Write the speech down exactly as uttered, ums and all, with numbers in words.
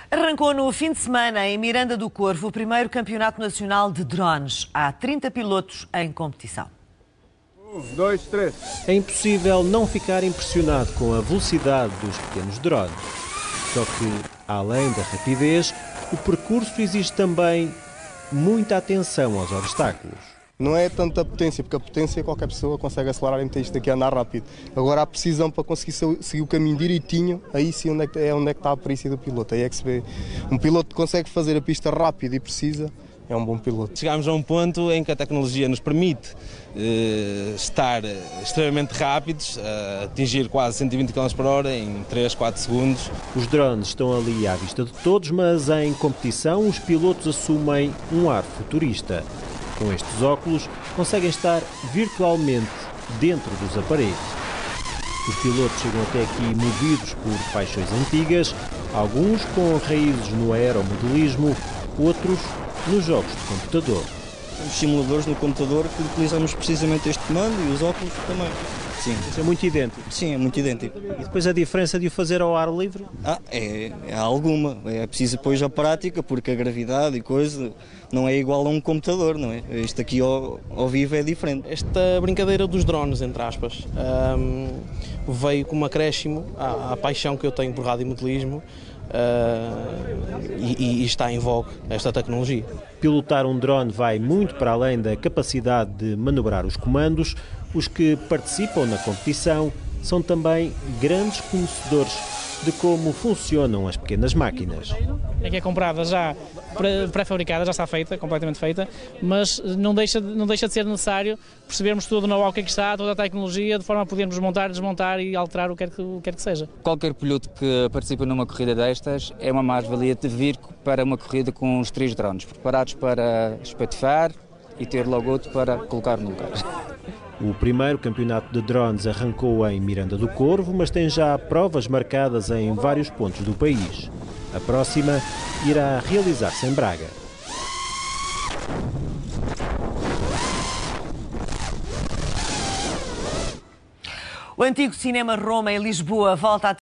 Arrancou no fim de semana em Miranda do Corvo o primeiro campeonato nacional de drones. Há trinta pilotos em competição. Um, dois, três. É impossível não ficar impressionado com a velocidade dos pequenos drones. Só que, além da rapidez, o percurso exige também muita atenção aos obstáculos. Não é tanta potência, porque a potência qualquer pessoa consegue acelerar e meter isto aqui a andar rápido. Agora a precisão para conseguir seguir o caminho direitinho, aí sim onde é, que, é onde é que está a perícia do piloto. Aí é que se vê. Um piloto que consegue fazer a pista rápido e precisa, é um bom piloto. Chegámos a um ponto em que a tecnologia nos permite eh, estar extremamente rápidos, eh, atingir quase cento e vinte quilómetros por hora em três, quatro segundos. Os drones estão ali à vista de todos, mas em competição os pilotos assumem um ar futurista. Com estes óculos, conseguem estar virtualmente dentro dos aparelhos. Os pilotos chegam até aqui movidos por paixões antigas, alguns com raízes no aeromodelismo, outros nos jogos de computador. Os simuladores no computador que utilizamos precisamente este comando e os óculos também. Sim. Isso é muito idêntico. Sim, é muito idêntico. E depois a diferença de o fazer ao ar livre? Ah, é, é alguma. É preciso depois a prática, porque a gravidade e coisa não é igual a um computador, não é? Isto aqui ao, ao vivo é diferente. Esta brincadeira dos drones, entre aspas, um, veio com um acréscimo à, à paixão que eu tenho por radiomodelismo. Uh, e, e está em vogue esta tecnologia. Pilotar um drone vai muito para além da capacidade de manobrar os comandos. Os que participam na competição são também grandes conhecedores de como funcionam as pequenas máquinas. É que é comprada já pré-fabricada, já está feita, completamente feita, mas não deixa, não deixa de ser necessário percebermos todo o know-how que é que está, toda a tecnologia, de forma a podermos montar, desmontar e alterar o que quer que, o que, quer que seja. Qualquer piloto que participa numa corrida destas é uma mais-valia de vir para uma corrida com os três drones, preparados para espatifar e ter logo outro para colocar no lugar. O primeiro campeonato de drones arrancou em Miranda do Corvo, mas tem já provas marcadas em vários pontos do país. A próxima irá realizar-se em Braga. O antigo Cinema Roma em Lisboa volta a